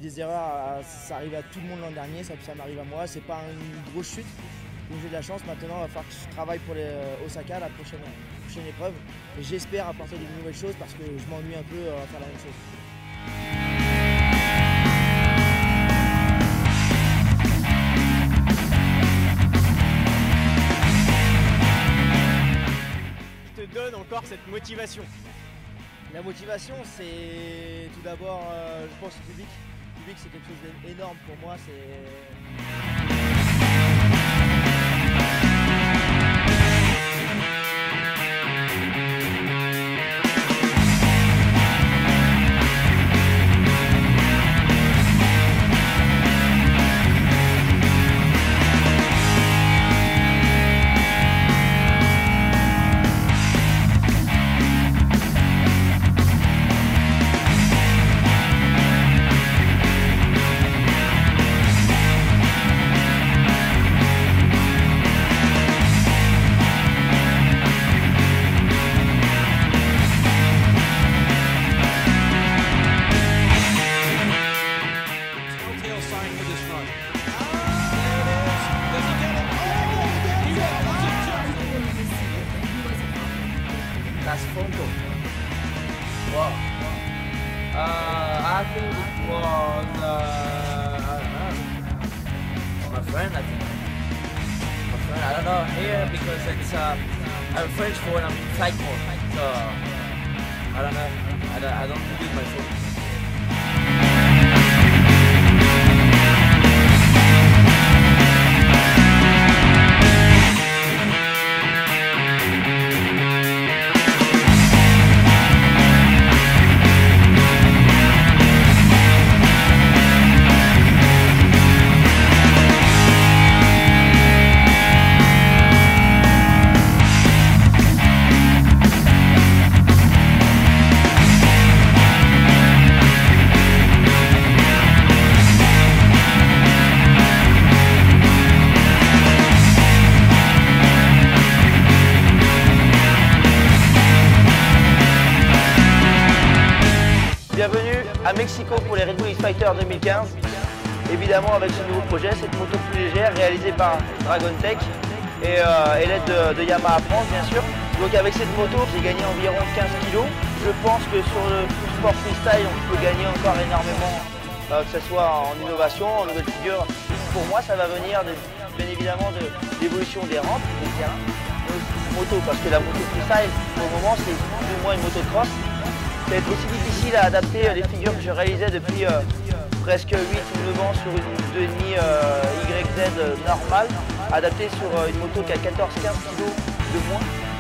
des erreurs, ça arrive à tout le monde l'an dernier, ça m'arrive à moi, c'est pas une grosse chute. Donc j'ai de la chance, maintenant il va falloir que je travaille pour les Osaka, la prochaine épreuve. Et j'espère apporter de nouvelles choses parce que je m'ennuie un peu à faire la même chose. Qui te donne encore cette motivation? La motivation, c'est tout d'abord, je pense, le public. Le public, c'est quelque chose d'énorme pour moi. Last photo. Wow. I think it was my friend. I think my friend. I don't know here because it's I'm French phone. I'm in flight mode, so I don't know. I don't use my phone. Bienvenue à Mexico pour les Red Bull X-Fighter 2015. Évidemment avec ce nouveau projet, cette moto plus légère réalisée par Dragon Tech et l'aide de Yamaha France bien sûr. Donc avec cette moto j'ai gagné environ 15 kg. Je pense que sur le sport freestyle on peut gagner encore énormément, que ce soit en innovation, en nouvelles figures. Pour moi ça va venir bien évidemment de l'évolution des rampes, des terrains, moto, parce que la moto freestyle pour le moment c'est plus ou moins une moto de cross. Ça va être aussi difficile à adapter les figures que je réalisais depuis presque 8 ou 9 ans sur une 2.5 YZ normale, adaptée sur une moto qui a 14-15 kg de moins.